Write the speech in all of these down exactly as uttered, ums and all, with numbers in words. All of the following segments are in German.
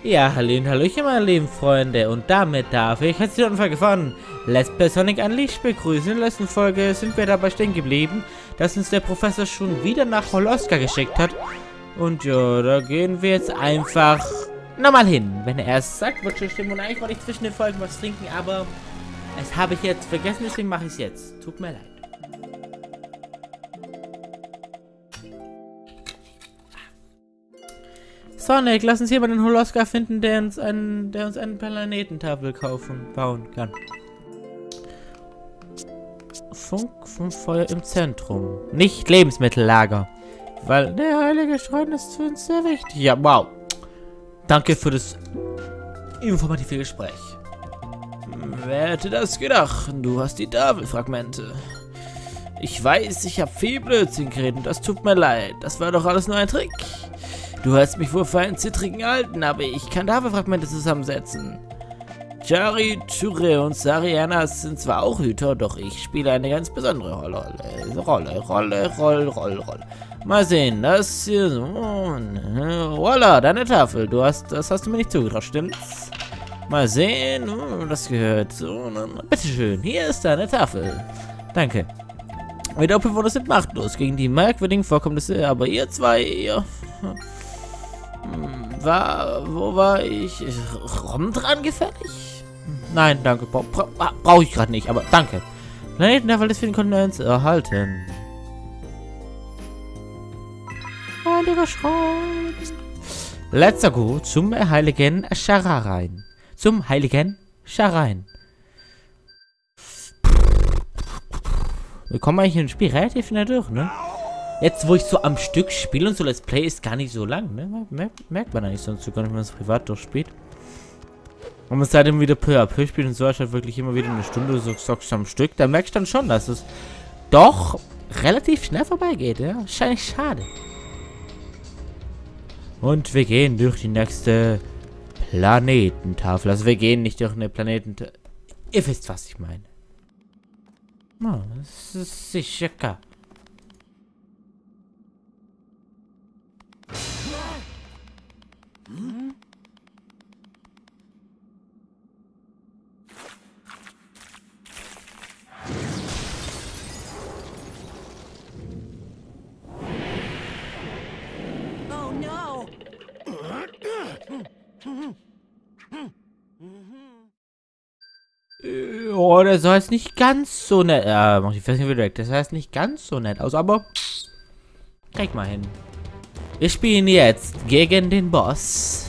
Ja, hallo und hallöchen, meine lieben Freunde. Und damit darf ich herzlich willkommen von Let's Play Sonic Unleashed begrüßen. In der letzten Folge sind wir dabei stehen geblieben, dass uns der Professor schon wieder nach Holoska geschickt hat. Und ja, da gehen wir jetzt einfach nochmal hin. Wenn er es sagt, wird schon stimmen. Und eigentlich wollte ich zwischen den Folgen was trinken, aber das habe ich jetzt vergessen, deswegen mache ich es jetzt. Tut mir leid. Sonic, lass uns hier mal den Holoska finden, der uns einen, der uns eine Planetentafel kaufen, bauen kann. Funk vom Feuer im Zentrum. Nicht Lebensmittellager. Weil der heilige Schrein ist für uns sehr wichtig. Ja, wow. Danke für das informative Gespräch. Wer hätte das gedacht? Du hast die Tafelfragmente. Ich weiß, ich habe viel Blödsinn geredet. Das tut mir leid. Das war doch alles nur ein Trick. Du hast mich wohl für einen zittrigen Alten, aber ich kann Tafelfragmente zusammensetzen. Jari, Ture und Sarianas sind zwar auch Hüter, doch ich spiele eine ganz besondere Rolle. Rolle, Rolle, Rolle, Rolle, Rolle. Mal sehen, das hier so. Voila, deine Tafel. Du hast, das hast du mir nicht zugetraut, stimmt's? Mal sehen, oh, das gehört so. Bitteschön, hier ist deine Tafel. Danke. Wir Doppelbewohner sind machtlos gegen die merkwürdigen Vorkommnisse, aber ihr zwei, ihr... War, wo war ich? Rom dran gefällig? Nein, danke. Bra bra Brauche ich gerade nicht, aber danke. Planetentafel des vielen Kontinents erhalten. Heiliger Schrein. Let's go zum heiligen Scharain. Zum heiligen Scharain. Wir kommen eigentlich in das Spiel relativ schnell durch, ne? Jetzt, wo ich so am Stück spiele und so Let's Play ist gar nicht so lang, ne? Merkt, merkt man eigentlich sonst so gar nicht, wenn man es privat durchspielt. Und man seitdem wieder peu à peu spielt und so, anstatt wirklich immer wieder eine Stunde so zockst am Stück, da merkst du dann schon, dass es doch relativ schnell vorbeigeht, ja? Wahrscheinlich schade. Und wir gehen durch die nächste Planetentafel. Also wir gehen nicht durch eine Planetentafel. Ihr wisst, was ich meine. Oh, das ist sicher klar. Hm? Oh no. Oh, das heißt nicht ganz so nett. Ja, mach die Festung wieder weg. Das heißt nicht ganz so nett aus, aber krieg mal hin. Wir spielen jetzt gegen den Boss.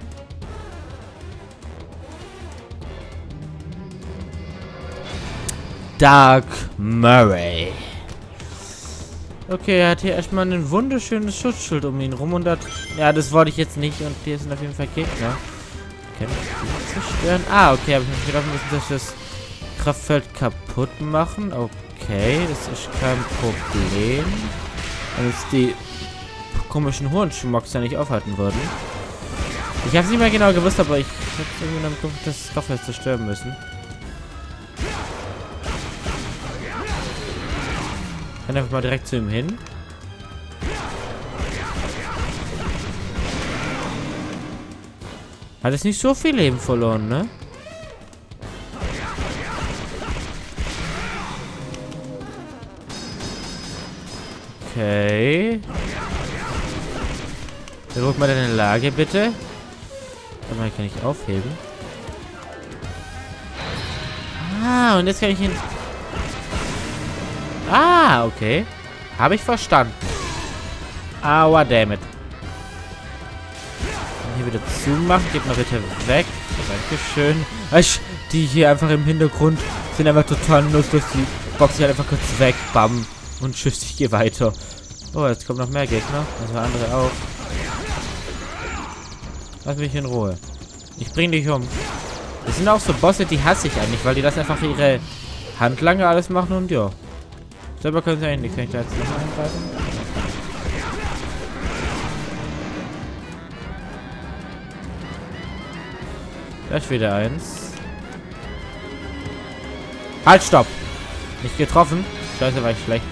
Dark Murray. Okay, er hat hier erstmal ein wunderschönes Schutzschild um ihn rum und hat... Ja, das wollte ich jetzt nicht und hier sind auf jeden Fall Gegner. Kann ich die zerstören? Ah, okay, habe ich mich gedacht, wir müssen das Kraftfeld kaputt machen. Okay, das ist kein Problem. Und jetzt die komischen Hornschmucks ja nicht aufhalten würden. Ich habe es nicht mehr genau gewusst, aber ich habe irgendwie damit geguckt, das Kraftfeld zerstören müssen. Ich kann einfach mal direkt zu ihm hin. Hat es nicht so viel Leben verloren, ne? Okay. Drück mal deine Lage, bitte. Aber kann ich aufheben. Ah, und jetzt kann ich ihn... Ah, okay. Habe ich verstanden. Aua, dammit. Hier wieder zumachen. Geht mal bitte weg. Dankeschön. Die hier einfach im Hintergrund sind einfach total nutzlos. Die boxen sich halt einfach kurz weg. Bam. Und tschüss, ich gehe weiter. Oh, jetzt kommen noch mehr Gegner. Also andere auch. Lass mich in Ruhe. Ich bring dich um. Das sind auch so Bosse, die hasse ich eigentlich, weil die das einfach ihre Handlanger alles machen und ja. Selber können sie eigentlich nicht. Kann ich da jetzt noch eingreifen? Da ist wieder eins. Halt, stopp! Nicht getroffen. Scheiße, war ich schlecht.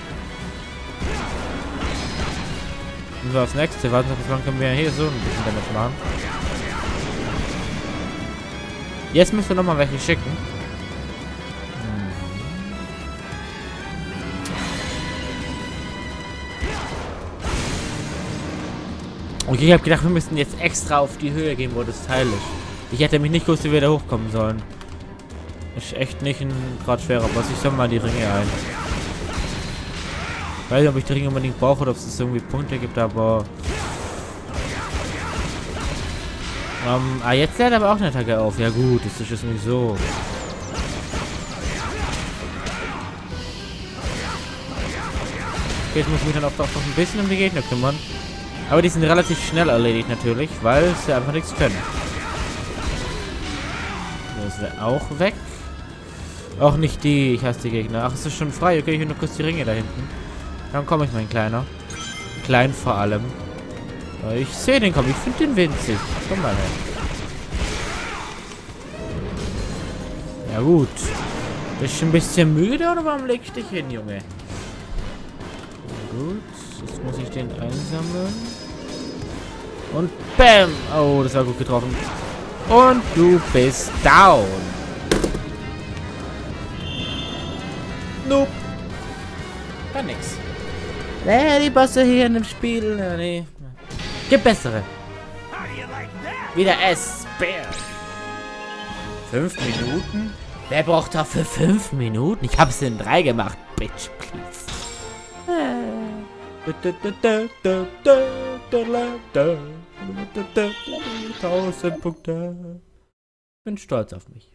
Und so aufs nächste. Warten, bis wann können wir hier so ein bisschen damit machen. Jetzt müssen wir nochmal welche schicken. Okay, ich habe gedacht, wir müssen jetzt extra auf die Höhe gehen, wo das Teil ist. Ich hätte mich nicht gewusst, wie wir da hochkommen sollen. Ist echt nicht ein gerade schwerer Boss. Ich soll mal die Ringe ein. Ich weiß nicht, ob ich die Ringe unbedingt brauche oder ob es irgendwie Punkte gibt, aber... Um, ah, jetzt lädt aber auch eine Attacke auf. Ja gut, das ist jetzt nicht so. Okay, jetzt muss ich mich dann auch noch ein bisschen um die Gegner kümmern. Aber die sind relativ schnell erledigt natürlich, weil sie einfach nichts können. Das wäre auch weg. Auch nicht die. Ich hasse die Gegner. Ach, es ist schon frei. Okay, ich will nur kurz die Ringe da hinten. Dann komme ich, mein Kleiner. Klein vor allem. Ich sehe den kommen. Ich finde den winzig. Komm mal her. Ja gut. Bist du ein bisschen müde oder warum legst du dich hin, Junge? Gut. Jetzt muss ich den einsammeln. Und bam! Oh, das war gut getroffen. Und du bist down. Nope. War nix. Nee, die Bosse hier in dem Spiel. Nee, nee. Gibt bessere. Wieder S-Spear. Fünf Minuten? Wer braucht dafür fünf Minuten? Ich hab's in drei gemacht, bitch, please. Tausend Punkte. Bin stolz auf mich.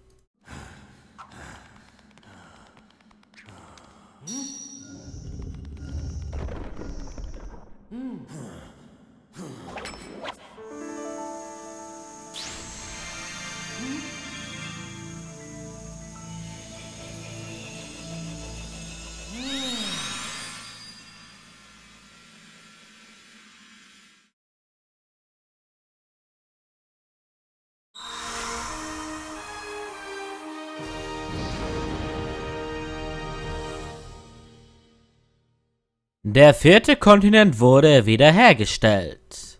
Der vierte Kontinent wurde wiederhergestellt.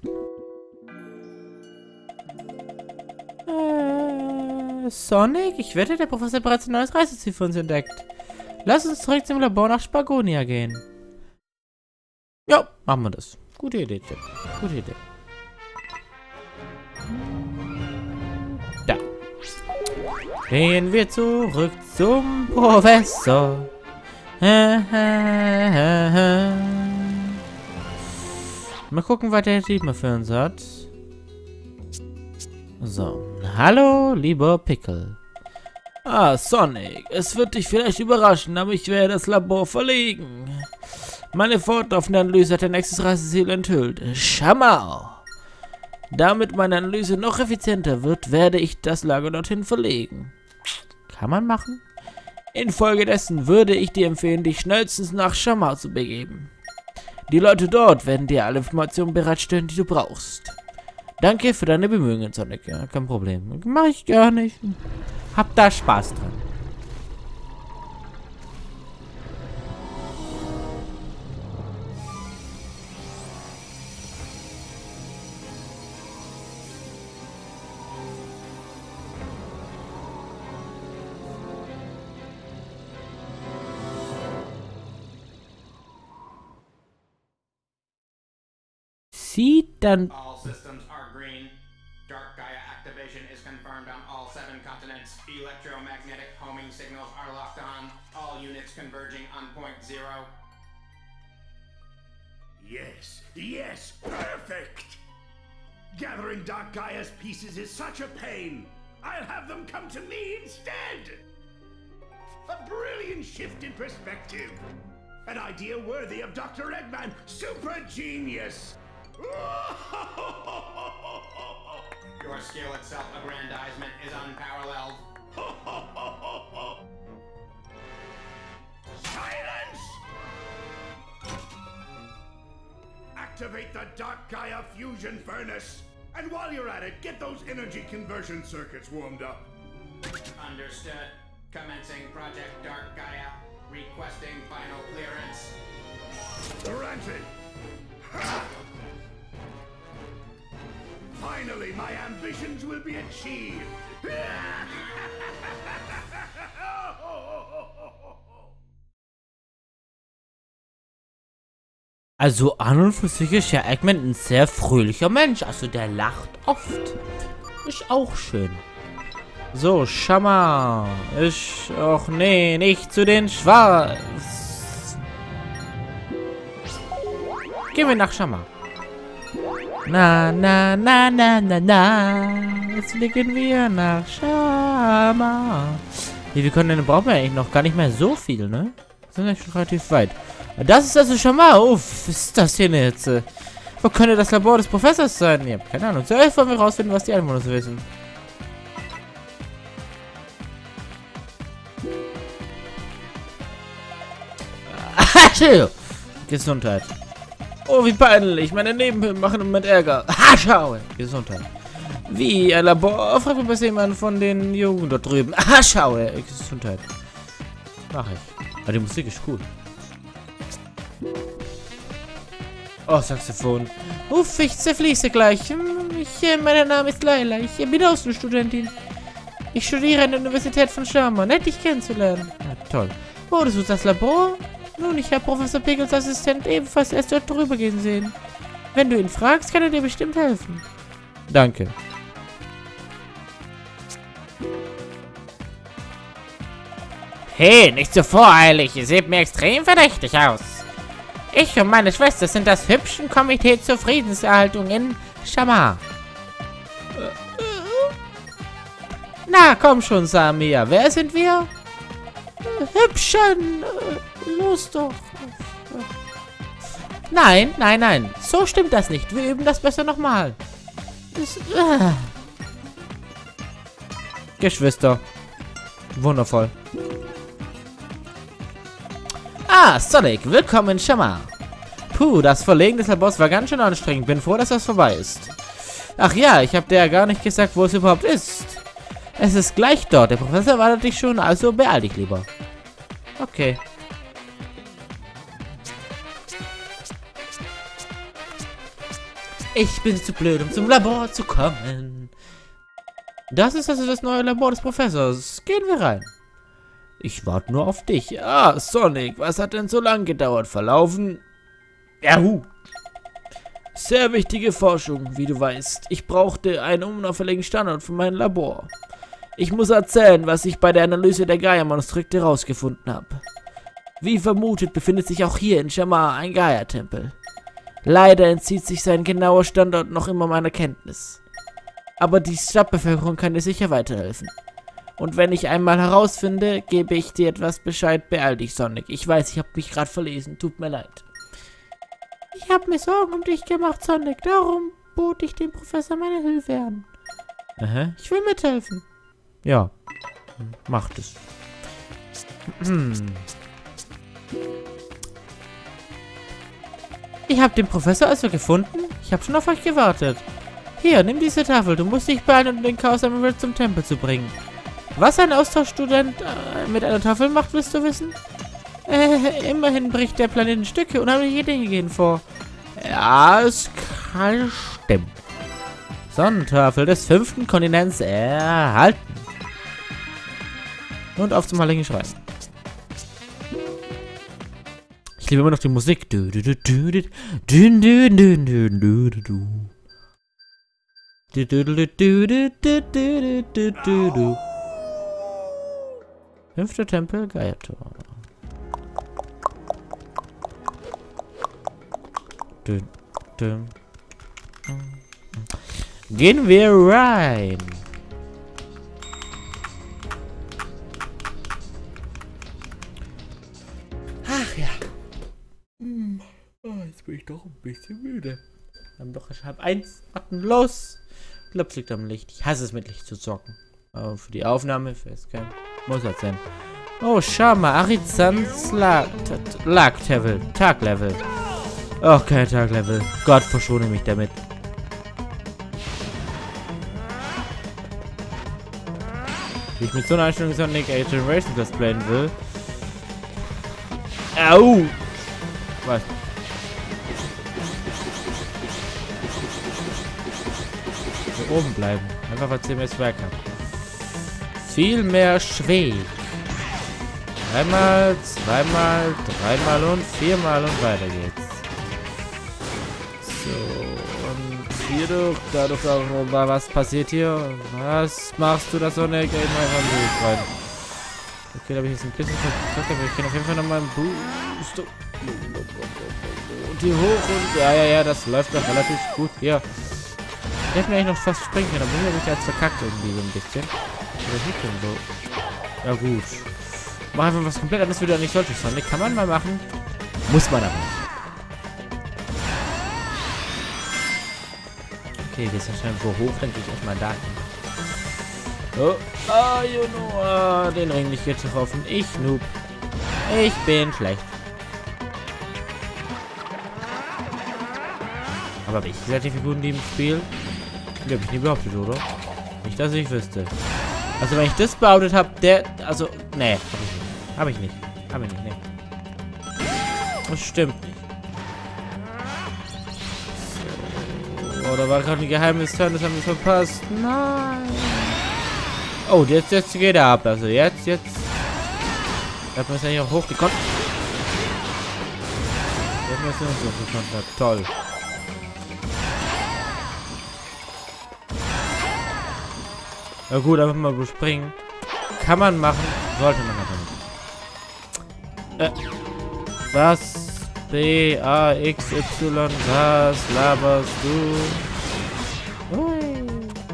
Äh, Sonic? Ich wette, der Professor hat bereits ein neues Reiseziel für uns entdeckt. Lass uns zurück zum Labor nach Spagonia gehen. Ja, machen wir das. Gute Idee, Chip. Gute Idee. Da. Gehen wir zurück zum Professor. Mal gucken, was der Typ mal für uns hat. So. Hallo, lieber Pickle. Ah, Sonic. Es wird dich vielleicht überraschen, aber ich werde das Labor verlegen. Meine fortlaufende Analyse hat dein nächstes Reiseziel enthüllt. Schamau. Damit meine Analyse noch effizienter wird, werde ich das Lager dorthin verlegen. Kann man machen? Infolgedessen würde ich dir empfehlen, dich schnellstens nach Schamau zu begeben. Die Leute dort werden dir alle Informationen bereitstellen, die du brauchst. Danke für deine Bemühungen, Sonic. Ja, kein Problem. Mach ich gar nicht. Hab da Spaß dran. Sieht dann... All systems are green. Dark Gaia activation is confirmed on all seven continents. Electromagnetic homing signals are locked on. All units converging on point zero. Yes, yes, perfect! Gathering Dark Gaia's pieces is such a pain. I'll have them come to me instead! A brilliant shift in perspective. An idea worthy of Doctor Eggman. Super genius! Your skill at self-aggrandizement is unparalleled. Silence! Activate the Dark Gaia fusion furnace. And while you're at it, get those energy conversion circuits warmed up. Understood. Commencing Project Dark Gaia. Requesting final clearance. Granted. Ha! Finally, my ambitions will be achieved. Also an und für sich ist ja Eggman ein sehr fröhlicher Mensch. Also der lacht oft. Ist auch schön. So, Schammer. Ich... Och nee, nicht zu den Schwarz. Gehen wir nach Schammer. Na, na, na, na, na, na. Jetzt fliegen wir nach Schammer. Wie viel Kontinente brauchen wir eigentlich noch? Gar nicht mehr so viel, ne? Sind ja schon relativ weit. Das ist also Schammer. Uff, was ist das hier jetzt? Wo könnte das Labor des Professors sein? Ich hab keine Ahnung. Zuerst wollen wir rausfinden, was die Einwohner wissen. Gesundheit. Oh, wie peinlich. Meine Nebenhöhlen machen im Moment Ärger. Ha, schau. Gesundheit. Wie, ein Labor? Frag mich besser jemand von den Jungen dort drüben. Ha, schau. Gesundheit. Mach ich. Aber die Musik ist cool. Oh, Saxophon. Uff, ich zerfließe gleich. Ich, mein Name ist Laila. Ich bin Außenstudentin. Ich studiere an der Universität von Schammer. Nett, dich kennenzulernen. Ja, toll. Wo ist das Labor? Nun, ich habe Professor Pickles Assistent ebenfalls erst dort drüber gehen sehen. Wenn du ihn fragst, kann er dir bestimmt helfen. Danke. Hey, nicht so voreilig. Ihr seht mir extrem verdächtig aus. Ich und meine Schwester sind das hübschen Komitee zur Friedenserhaltung in Schammer. Na, komm schon, Samia. Wer sind wir? Hübschen. Los doch. Nein, nein, nein. So stimmt das nicht. Wir üben das besser nochmal. Äh. Geschwister. Wundervoll. Ah, Sonic. Willkommen in Schammer. Puh, das Verlegen des Labors war ganz schön anstrengend. Bin froh, dass das vorbei ist. Ach ja, ich habe dir ja gar nicht gesagt, wo es überhaupt ist. Es ist gleich dort. Der Professor wartet dich schon, also beeil dich lieber. Okay. Ich bin zu blöd, um zum Labor zu kommen. Das ist also das neue Labor des Professors. Gehen wir rein. Ich warte nur auf dich. Ah, Sonic, was hat denn so lange gedauert? Verlaufen? Juhu. Sehr wichtige Forschung, wie du weißt. Ich brauchte einen unauffälligen Standort für mein Labor. Ich muss erzählen, was ich bei der Analyse der Gaia-Manuskripte herausgefunden habe. Wie vermutet befindet sich auch hier in Schammer ein Gaia-Tempel. Leider entzieht sich sein genauer Standort noch immer meiner Kenntnis. Aber die Stadtbevölkerung kann dir sicher weiterhelfen. Und wenn ich einmal herausfinde, gebe ich dir etwas Bescheid. Beeil dich, Sonic. Ich weiß, ich habe mich gerade verlesen. Tut mir leid. Ich habe mir Sorgen um dich gemacht, Sonic. Darum bot ich dem Professor meine Hilfe an. Aha. Ich will mithelfen. Ja. Macht es. Hm. Ich habe den Professor also gefunden. Ich habe schon auf euch gewartet. Hier, nimm diese Tafel. Du musst dich beeilen, um den Chaos Emerald zum Tempel zu bringen. Was ein Austauschstudent äh, mit einer Tafel macht, willst du wissen? Äh, immerhin bricht der Planet in Stücke. Unheimliche Dinge gehen vor. Ja, es kann stimmen. Sonnentafel des fünften Kontinents erhalten. Und auf zum Heiligen Schrein. Ich liebe immer noch die Musik. Du, du, du, du, du, du, du, du, du, du, du. Du, du, du, du, du, du, du, du, du, du. Fünfter Tempel, Gaia-Tor. Du, du. Gehen wir rein. Ach ja. Hm. Oh, jetzt bin ich doch ein bisschen müde. Dann doch erst halb eins. Warten, los. Klops liegt am Licht. Ich hasse es, mit Licht zu zocken. Aber für die Aufnahme, für es kein. Muss halt sein. Oh, schau mal. Arizans Lag-Level. Tag-Level. Oh, kein Tag-Level. Gott, verschone mich damit. Wie ich mit so einer Einstellung Sonic Age Generation cosplayen will. Au! Was? Hier oben bleiben. Einfach weil C M S Werk hat. Viel mehr Schweg. Einmal, zweimal, dreimal und viermal und weiter geht's. und hier durch, da durch auch rüber. Was passiert hier? Was machst du da so eine Game einfach rein? Okay, da habe ich jetzt ein bisschen verkackt, aber ich kann auf jeden Fall nochmal einen Boost. Und hier hoch und ja, ja, ja, das läuft doch relativ gut. Hier. Ich hätte mir eigentlich noch fast springen können, aber hier habe ich jetzt verkackt irgendwie so ein bisschen. Oder hier denn so? Ja gut. Mach einfach was komplett anderes, wie du nicht solltest. Sonic kann man mal machen. Muss man aber nicht. Okay, jetzt wahrscheinlich so hoch, dann gehe ich erstmal da hin. Oh, ah, you know, ah, den Ring nicht getroffen. Ich noob. Ich bin schlecht. Aber habe ich relativ guten die im Spiel? Die habe ich nie behauptet, oder? Nicht, dass ich wüsste. Also wenn ich das behauptet habe, der... Also, nee, habe ich nicht. Habe ich nicht, nee. Das stimmt nicht. So. Oh, da war gerade ein geheimes Turn, das haben wir verpasst. Nein. Oh, jetzt, jetzt geht er ab. Also jetzt, jetzt. Hat man es eigentlich auch hochgekommen. Jetzt haben wir es nicht hochgekommen. Toll. Na gut, einfach mal überspringen. Kann man machen, sollte man aber nicht. Äh, was? B, A, X, Y, was laberst du? Ui.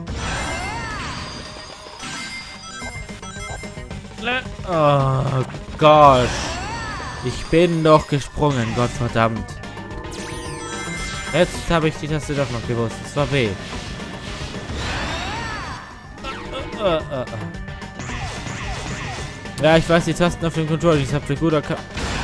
Oh Gott. Ich bin doch gesprungen, Gottverdammt. Jetzt habe ich die Taste doch noch gewusst. Es war B. Uh, uh, uh. Ja, ich weiß die Tasten auf dem Controller. Ich habe gut erkannt.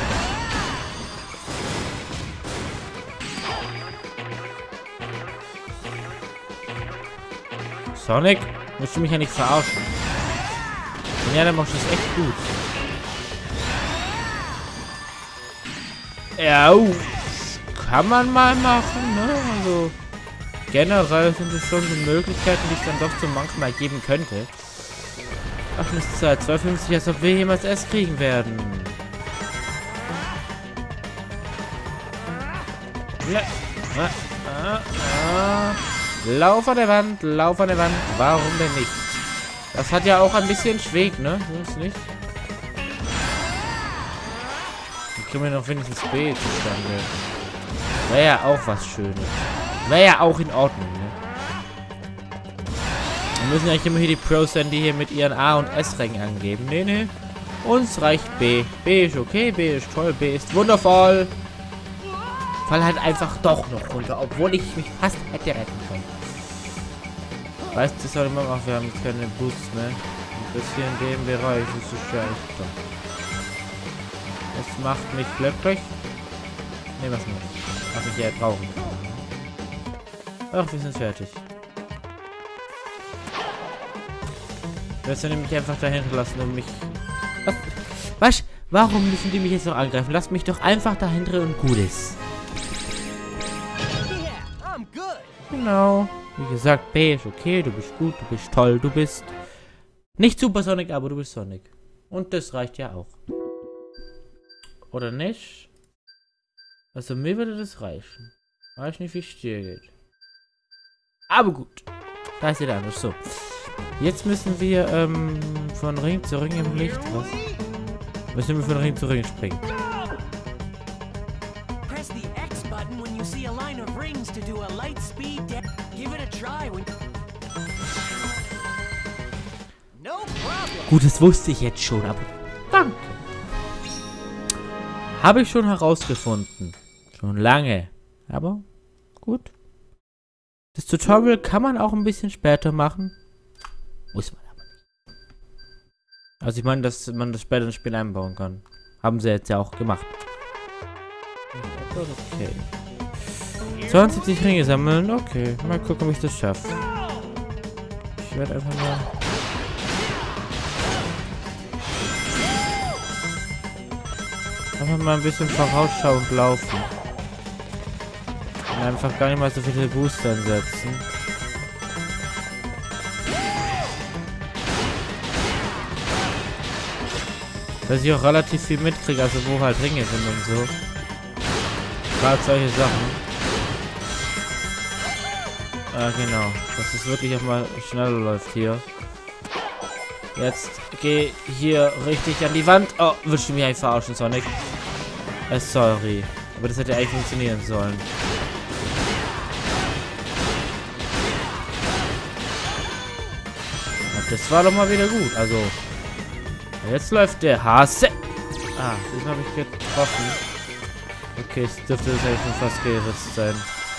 Sonic? Willst du mich ja nicht verarschen? Ja, dann machst du das echt gut. Ja, uh, kann man mal machen, ne? Also generell sind es schon so Möglichkeiten, die es dann doch so manchmal geben könnte. Ach, ist Zeit. zwei fünfzig, als ob wir jemals S kriegen werden. Ja. Ah, ah, ah. Lauf an der Wand, lauf an der Wand. Warum denn nicht? Das hat ja auch ein bisschen Schweg, ne? So ist nicht. Dann kriegen wir noch wenigstens B zustande. Wäre ja auch was Schönes. Wäre ja auch in Ordnung, ne? Wir müssen eigentlich immer hier die Pros sein, die hier mit ihren A- und S-Rängen angeben. Nee, nee. Uns reicht B. B ist okay, B ist toll, B ist wundervoll. Fall halt einfach doch noch runter, obwohl ich mich fast hätte retten können. Weißt du, das soll immer auch, wir haben jetzt keine Boosts mehr. Ein bisschen in dem Bereich ist es ja echt doch. Das macht mich glücklich. Ne, was nicht. Macht mich eher traurig. Ach, wir sind fertig. Du wirst ja nämlich einfach dahinter lassen, um mich... Was? Was? Warum müssen die mich jetzt noch angreifen? Lass mich doch einfach dahinter und gut ist. Genau. Wie gesagt, B ist okay, du bist gut, du bist toll, du bist nicht Super Sonic, aber du bist Sonic. Und das reicht ja auch. Oder nicht? Also mir würde das reichen. Weiß nicht, wie es dir geht. Aber gut. Da ist jeder anders. So. Jetzt müssen wir ähm, von Ring zu Ring im Licht. Was? Müssen wir von Ring zu Ring springen. Press the X button when you see a line of rings to do a light speed dance. Give it a try when... No problem. Gut, das wusste ich jetzt schon, aber danke. Habe ich schon herausgefunden. Schon lange. Aber gut. Das Tutorial kann man auch ein bisschen später machen. Muss man aber nicht. Also ich meine, dass man das später ins Spiel einbauen kann. Haben sie jetzt ja auch gemacht. Okay. zweiundsiebzig Ringe sammeln. Okay. Mal gucken, ob ich das schaffe. Ich werde einfach mal... Einfach mal ein bisschen vorausschauend laufen. Und einfach gar nicht mal so viele Booster setzen. Dass ich auch relativ viel mitkriege, also wo halt Ringe sind und so. Gerade solche Sachen. Ah, genau. Dass es wirklich auch mal schneller läuft hier. Jetzt geh hier richtig an die Wand. Oh, willst du mich eigentlich verarschen, Sonic? Äh, sorry. Aber das hätte eigentlich funktionieren sollen. Das war doch mal wieder gut. Also, jetzt läuft der Hase. Ah, den habe ich getroffen. Okay, es dürfte das eigentlich schon fast geritzt sein.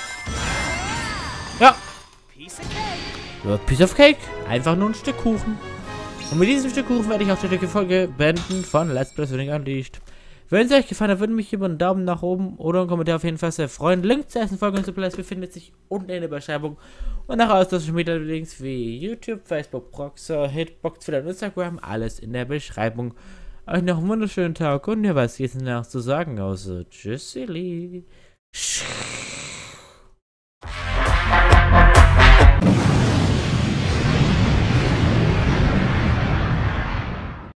Ja. Ja, Piece of Cake. Einfach nur ein Stück Kuchen. Und mit diesem Stück Kuchen werde ich auch die heutige Folge beenden von Let's Play Sonic Unleashed. Wenn es euch gefallen hat, würde mich über einen Daumen nach oben oder einen Kommentar auf jeden Fall sehr freuen. Link zur ersten Folge und zu Plays befindet sich unten in der Beschreibung. Und nach Social Media Links wie YouTube, Facebook, Proxer, Hitbox, Twitter und Instagram. Alles in der Beschreibung. Euch noch einen wunderschönen Tag und ja, was jetzt noch zu sagen außer Tschüssili.